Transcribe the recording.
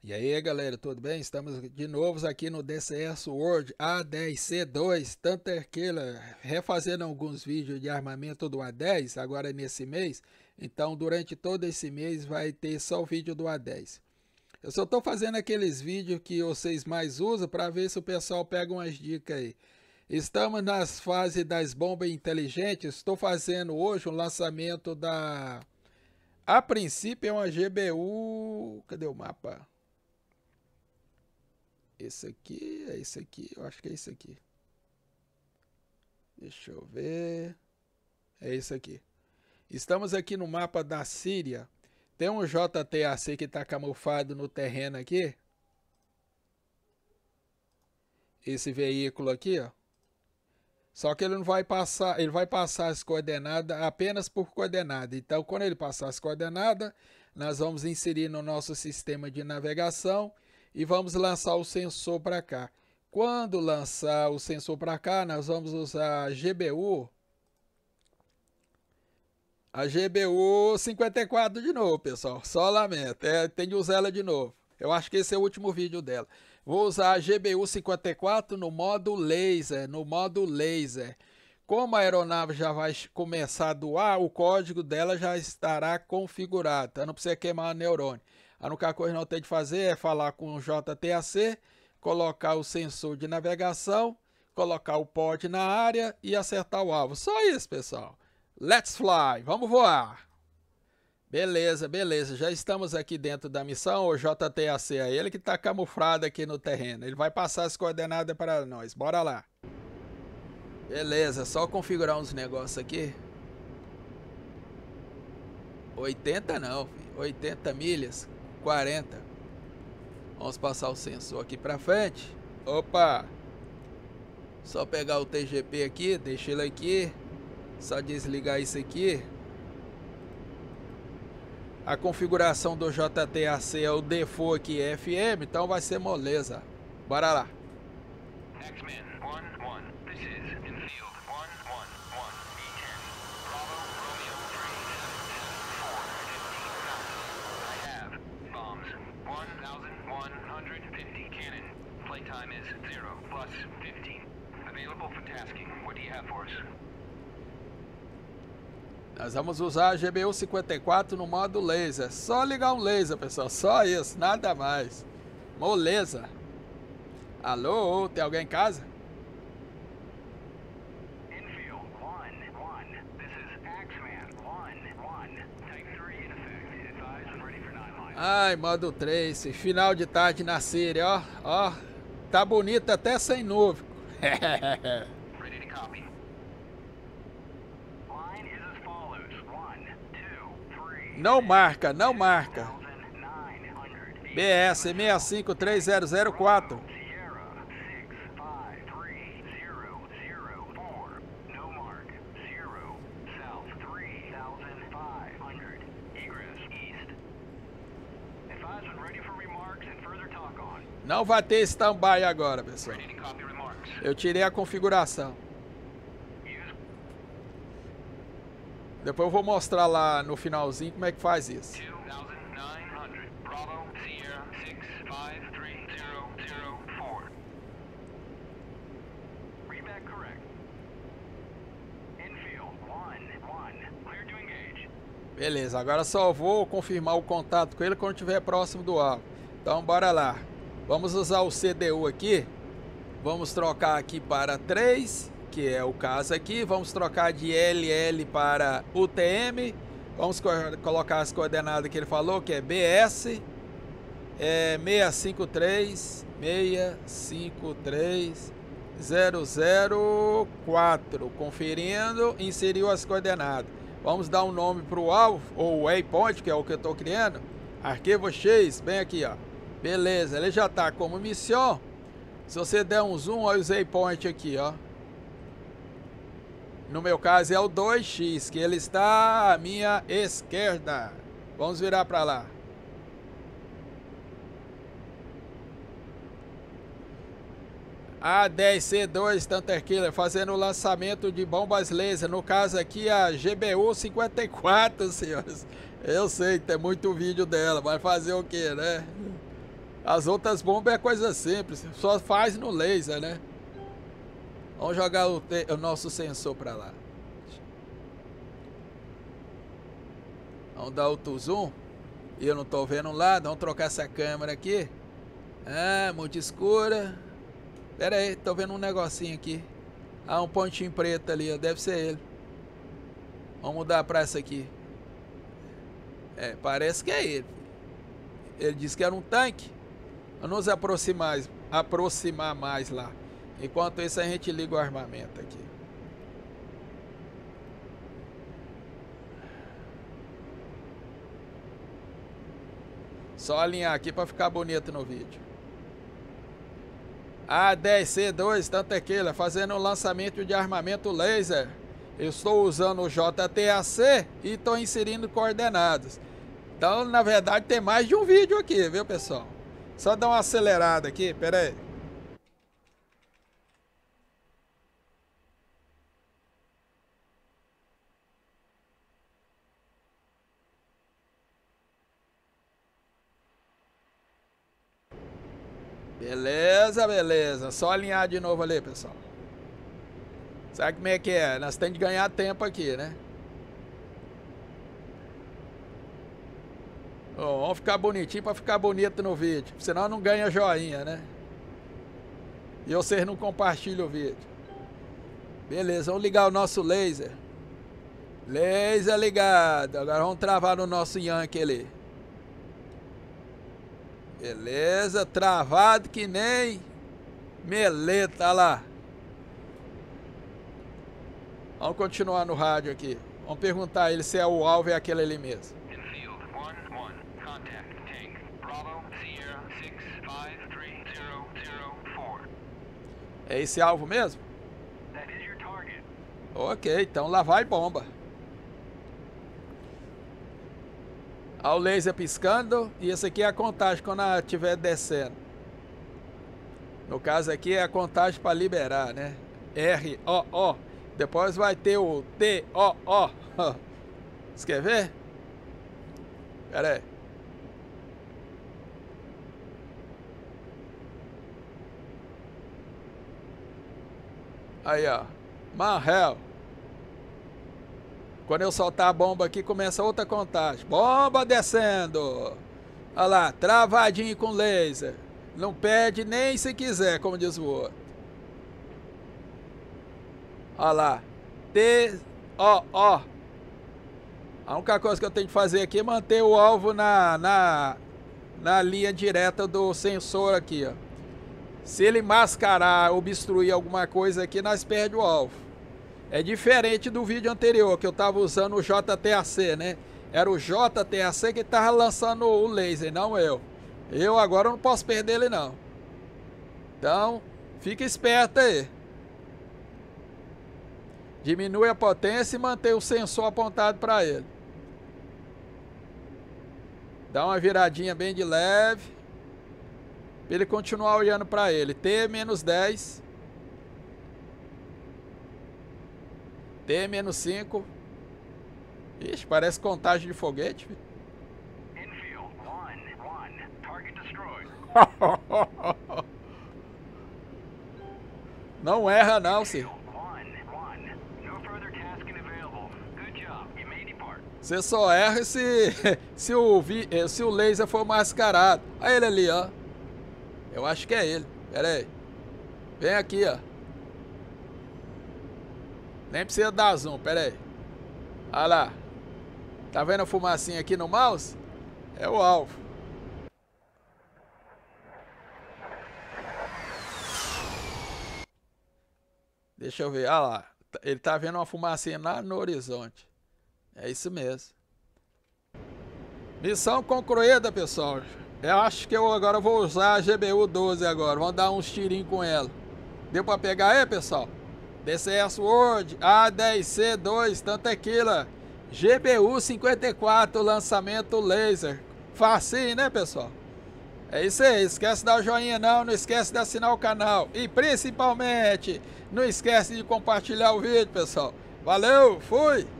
E aí galera, tudo bem? Estamos de novo aqui no DCS World A10C2 Thunder Killer, refazendo alguns vídeos de armamento do A10 agora nesse mês. Então durante todo esse mês vai ter só o vídeo do A10. Eu só estou fazendo aqueles vídeos que vocês mais usam para ver se o pessoal pega umas dicas aí. Estamos nas fases das bombas inteligentes. Estou fazendo hoje um lançamento da... A princípio é uma GBU... Cadê o mapa? Esse aqui, é esse aqui, eu acho que é esse aqui. Deixa eu ver. É esse aqui. Estamos aqui no mapa da Síria. Tem um JTAC que está camuflado no terreno aqui. Esse veículo aqui, ó. Só que ele não vai passar, ele vai passar as coordenadas apenas por coordenada. Então, quando ele passar as coordenadas, nós vamos inserir no nosso sistema de navegação e vamos lançar o sensor para cá. Quando lançar o sensor para cá, nós vamos usar a GBU 54 de novo, pessoal. Só lamento, tem de usar ela de novo. Eu acho que esse é o último vídeo dela. Vou usar a GBU 54 no modo laser, Como a aeronave já vai começar a doar, o código dela já estará configurado, então não precisa queimar o neurônio. A única coisa que não tem de fazer é falar com o JTAC, colocar o sensor de navegação, colocar o pod na área e acertar o alvo. Só isso, pessoal. Let's fly, vamos voar. Beleza, beleza. Já estamos aqui dentro da missão. O JTAC é ele que está camuflado aqui no terreno. Ele vai passar as coordenadas para nós. Bora lá. Beleza, só configurar uns negócios aqui. 80 não, filho. 80 milhas. 40. Vamos passar o sensor aqui para frente. Opa! Só pegar o TGP aqui, deixa ele aqui. Só desligar isso aqui. A configuração do JTAC é o default aqui FM, então vai ser moleza. Bora lá. Playtime is 0 plus 15. Available for tasking. What do you have for us? Nós vamos usar a GBU 54 no modo laser. Só ligar um laser, pessoal. Só isso, nada mais. Moleza. Alô, tem alguém em casa? Infield 1-1. This is Axeman 1-1. Type 3 in effect. Advise and ready for 9 miles. Ai, modo 3. Final de tarde na Síria, ó. Ó. Tá bonito até sem nuvem. Ready to copy. Line is as follows. 1, 2, 3. Não marca, não marca. 900. BS 653004. Sierra 653004. No mark. 0. South 3500. Egress east. Advise when ready for remarks and further talk on. Não vai ter stand-by agora, pessoal. Ready to copy remarks. Eu tirei a configuração. Use Depois eu vou mostrar lá no finalzinho como é que faz isso. 2900. Bravo Sierra 653004. Readback correct. Infield 1-1. Clear to engage. Beleza, agora só vou confirmar o contato com ele quando estiver próximo do alvo. Então bora lá. Vamos usar o CDU aqui. Vamos trocar aqui para 3, que é o caso aqui. Vamos trocar de LL para UTM. Vamos colocar as coordenadas que ele falou, que é BS 653.004. Conferindo, inseriu as coordenadas. Vamos dar um nome para o alvo, ou waypoint, que é o que eu estou criando. Arquivo X, bem aqui, ó. Beleza, ele já está como missão. Se você der um zoom, olha o waypoint aqui, ó. No meu caso é o 2X, que ele está à minha esquerda. Vamos virar para lá. A10C2 Thunder Killer fazendo o lançamento de bombas laser. No caso aqui a GBU 54, senhores. Eu sei que tem muito vídeo dela, vai fazer o que, né? As outras bombas é coisa simples, só faz no laser, né? Vamos jogar o nosso sensor pra lá. Vamos dar outro zoom. E eu não tô vendo lá, vamos trocar essa câmera aqui. Ah, muito escura. Pera aí, tô vendo um negocinho aqui. Ah, um pontinho preto ali, ó, deve ser ele. Vamos mudar pra essa aqui. É, parece que é ele. Ele disse que era um tanque. Vamos nos aproximar mais lá. Enquanto isso a gente liga o armamento aqui. Só alinhar aqui para ficar bonito no vídeo. A10C2, tanto aquilo, fazendo o lançamento de armamento laser. Eu estou usando o JTAC e estou inserindo coordenadas. Então, na verdade, tem mais de um vídeo aqui, viu, pessoal? Só dar uma acelerada aqui, pera aí. Beleza, beleza. Só alinhar de novo ali, pessoal. Sabe como é que é? Nós temos de ganhar tempo aqui, né? Bom, vamos ficar bonitinho para ficar bonito no vídeo. Senão não ganha joinha, né? E vocês não compartilham o vídeo. Beleza, vamos ligar o nosso laser. Laser ligado. Agora vamos travar no nosso Yankee ali. Beleza, travado que nem meleta, lá. Vamos continuar no rádio aqui. Vamos perguntar a ele se é o alvo, é aquele ali mesmo. É esse alvo mesmo? Ok, então lá vai bomba. Olha o laser piscando. E esse aqui é a contagem quando ela estiver descendo. No caso aqui é a contagem para liberar, né? R-O-O. Depois vai ter o T-O-O. Você quer ver? Pera aí. Aí, ó. Manhel. Quando eu soltar a bomba aqui, começa outra contagem. Bomba descendo. Olha lá, travadinho com laser. Não perde nem se quiser, como diz o outro. Olha lá. T-O-O. A única coisa que eu tenho que fazer aqui é manter o alvo na linha direta do sensor aqui, ó. Se ele mascarar, obstruir alguma coisa aqui, nós perdemos o alvo. É diferente do vídeo anterior, que eu estava usando o JTAC, né? Era o JTAC que estava lançando o laser, não eu. Eu agora não posso perder ele, não. Então, fica esperto aí. Diminui a potência e mantém o sensor apontado para ele. Dá uma viradinha bem de leve. Para ele continuar olhando para ele. T-10. T-5. Ixi, parece contagem de foguete. Não erra não, senhor. Você só erra se o laser for mascarado. Olha ele ali, ó. Eu acho que é ele. Pera aí. Vem aqui, ó. Nem precisa dar zoom, pera aí. Olha lá. Tá vendo a fumacinha aqui no mouse? É o alvo. Deixa eu ver. Olha lá. Ele tá vendo uma fumacinha lá no horizonte. É isso mesmo. Missão concluída, pessoal. Eu acho que eu agora vou usar a GBU 12 agora. Vamos dar uns tirinhos com ela. Deu pra pegar aí, pessoal? DCS World A10C2, tanto aquilo. GBU 54, lançamento laser. Facinho, né, pessoal? É isso aí. Esquece de dar o joinha não esquece de assinar o canal. E principalmente, não esquece de compartilhar o vídeo, pessoal. Valeu, fui!